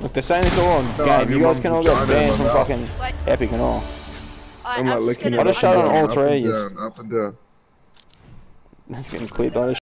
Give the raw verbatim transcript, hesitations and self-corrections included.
Look, they're saying it's all on No, game. your You guys mum's can all get vagina banned in from my mouth. fucking Wait. Epic and all. I, I'm like I'm just licking gonna. it I just up shot and on down, all up and trees. down, up and down. That's getting clipped. I just